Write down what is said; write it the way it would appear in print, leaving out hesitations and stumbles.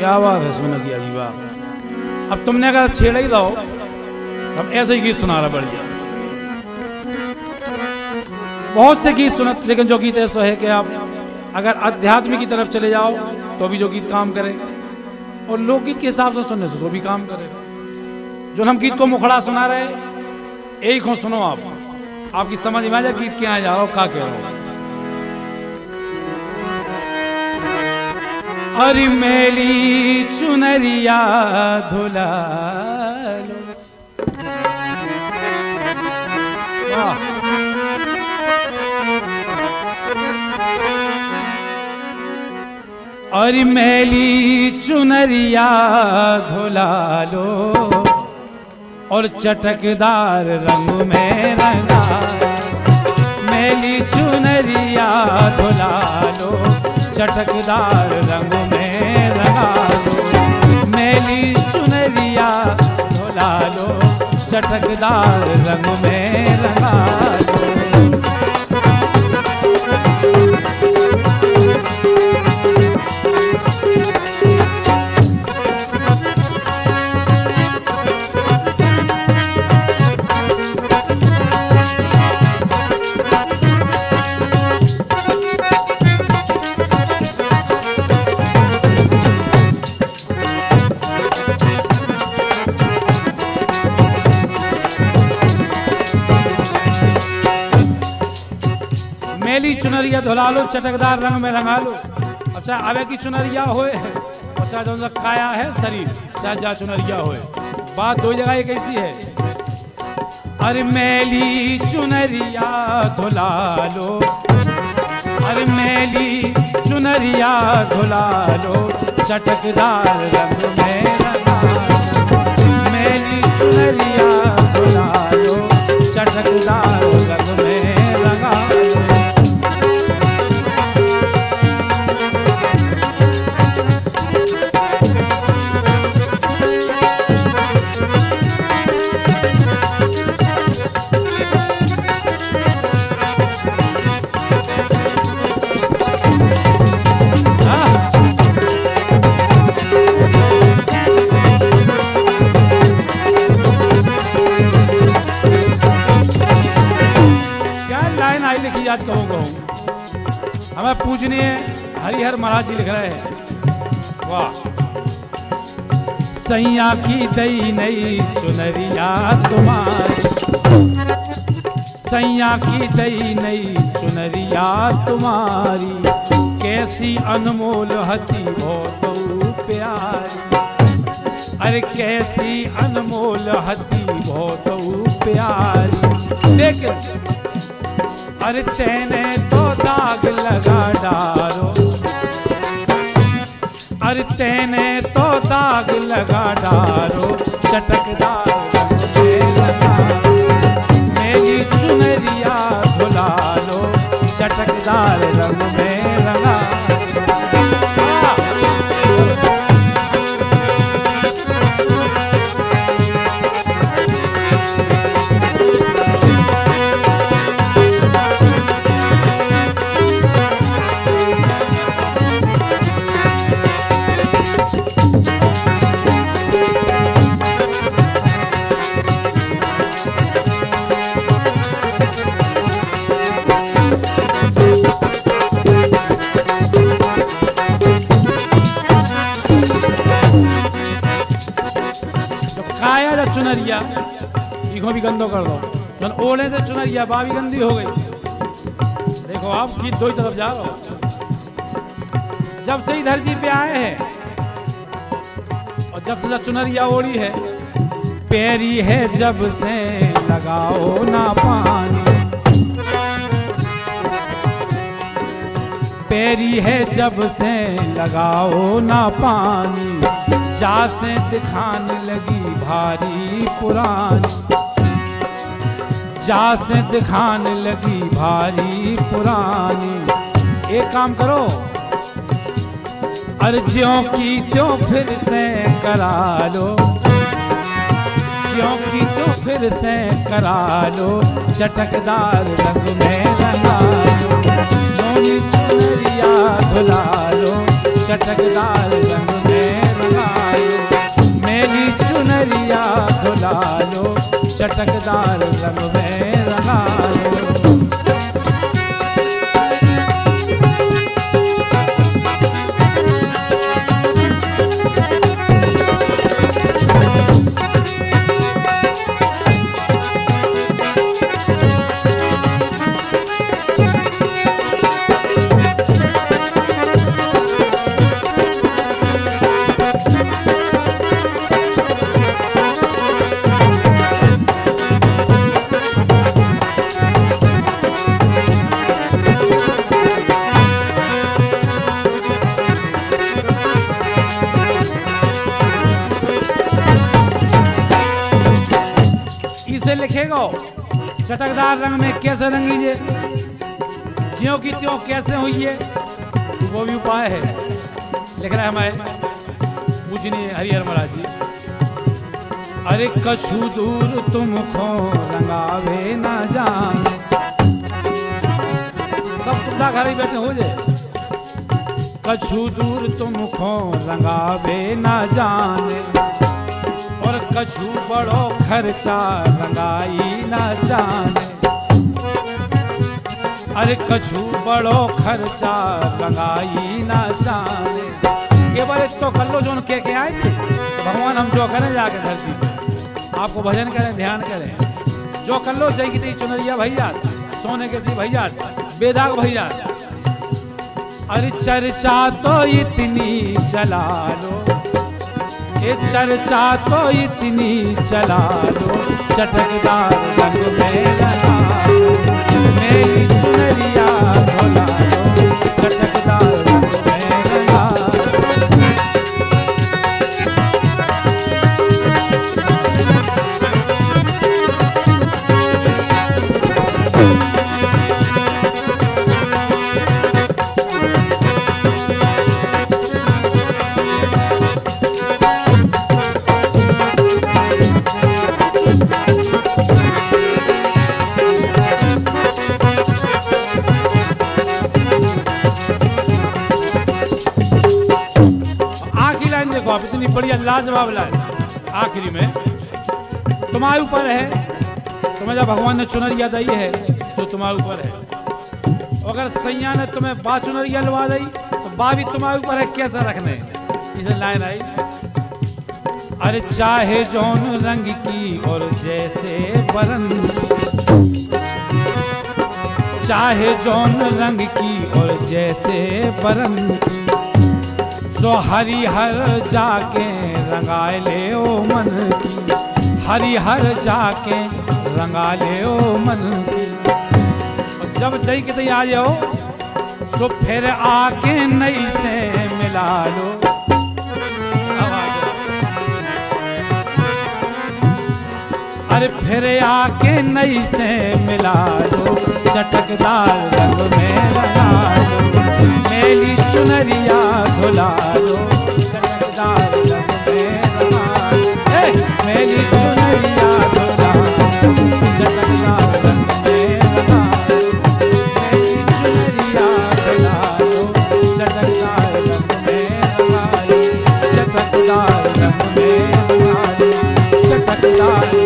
क्या बात है सोना की अजीबा। अब तुमने अगर छेड़ ही दो हम ऐसे ही गीत सुना रहा बढ़िया। बहुत से गीत सुना, लेकिन जो गीत ऐसा है कि आप अगर अध्यात्म की तरफ चले जाओ तो भी जो गीत काम करे, और लोकगीत के हिसाब से सुनने से तो भी काम करे। जो हम गीत को मुखड़ा सुना रहे एक हो, सुनो आप, आपकी समझ में आ जाए गीत क्या जा रहा हो, क्या कह रहा हूं। अरे मेली चुनरिया धुला लो, अरे मेली चुनरिया धुला लो और चटकदार रंग में रंगा। मेली चुनरिया धुला लो चटकदार रंग में रंगा लो। मेली चुनरिया धुला लो चटकदार रंग में रंगा लो। मेली चुनरिया धुला लो चटकदार रंग में रंगा लो। अच्छा अवे की चुनरिया होए, अच्छा जो काया है शरीर, चाहे जा चुनरिया होए, बात दो जगह ये कैसी है। अरे मेली चुनरिया धुला लो, अरे मेली चुनरिया धुला लो चटकदार रंग में रंगा लो। मेली चुनरिया धुला लो चटकदार रंग में रंगा लो। याद कहूँगा हमें पूजनीय हरिहर महाराज जी लिख रहे हैं। वाह। सैया की दई नई चुनरिया तुम्हारी, सैया की दई नई चुनरिया तुम्हारी, कैसी अनमोल हती बहुत प्यारी। अरे कैसी अनमोल हती बहुत प्यारी। लेकिन अरे तेने तो दाग लगा डारो, अरे तेने तो दाग लगा डारो चटकदार रंग में रंगा। मेरी चुनरिया धुला लो चटकदार रंग में रंगा। चुनरिया इको भी गंदो कर दो, जन ओढ़े थे चुनरिया बा भी गंदी हो गई। देखो आप गीत दो ही तरफ जा रहे हो। जब से इधर जी पे आए हैं और जब से चुनरिया ओढ़ी है, पैरी है जब से लगाओ ना पानी, पैरी है जब से लगाओ ना पानी, जा से दिखाने लगी भारी पुरानी, जा से दिखाने लगी भारी पुरानी। एक काम करो, अर्जियों की त्यों फिर से करा लो, ज्यों की त्यों फिर से करा लो, चटकदार रंग में रंगा लो, चुनरिया धुला लो, चटकदार रंग में चटकदार रंग में रंगा लो। इसे लिखेगा चटकदार रंग में कैसे रंगीजे, ज्यों की त्यों कैसे हुई है, वो भी उपाय है। लिख रहा है हमारे पूजनीय हरिहर महाराज जी। अरे कछु दूर तुमको रंगावे ना जान, सब सुविधा घर ही बैठे हो जाए। कछु दूर तुमको रंगावे ना जाने, और कछु बड़ो खर्चा रंगाई ना जाने। अरे कछु बड़ो खर्चा रंगाई ना जाने। केवल तो कल्लो जो के आए थे भगवान, हम जो करें जाके धरती पे आपको भजन करें, ध्यान करें। जो कल्लो चाहिए थी चुनरिया भैया, सोने के सी भैया, बेदाग भैया। अरे चर्चा तो इतनी चला लो, ये चर्चा तो इतनी चला लो, चटकदार रंग में रंगा लो, मेरी चुनरिया धुला लो, चटकदार रंग में रंगा लो। इतनी बढ़िया लाजवाब लाइन आखिरी में तुम्हारे ऊपर है। तुम्हें जब भगवान ने चुनरिया दी है तो तुम्हारे ऊपर है। अगर सैया ने तुम्हें बा चुनरिया लवा दी तो बा भी तुम्हारे ऊपर है कैसे रखने। इसे लाइन आई, अरे चाहे जौन रंग की और जैसे बरन, चाहे जौन रंग की और जैसे बरन, तो हरिहर जाके रंगा ले ओ मन की, हरिहर जाके रंगा ले ओ मन की। और जब जई के आ जाओ तो फिर आके नई से मिला लो। अरे फिर आके नई से मिला लो, चटकदार रंग में रंगा लो, मेरी चुनरिया धुला लो, चटकदार रंग में रंगा लो, मेरी चुनरिया धुला लो, चटकदार रंग में रंगा लो, मेरी चुनरिया धुला लो, चटकदार रंग में रंगा लो, चटकदार रंग में रंगा लो, चटकदार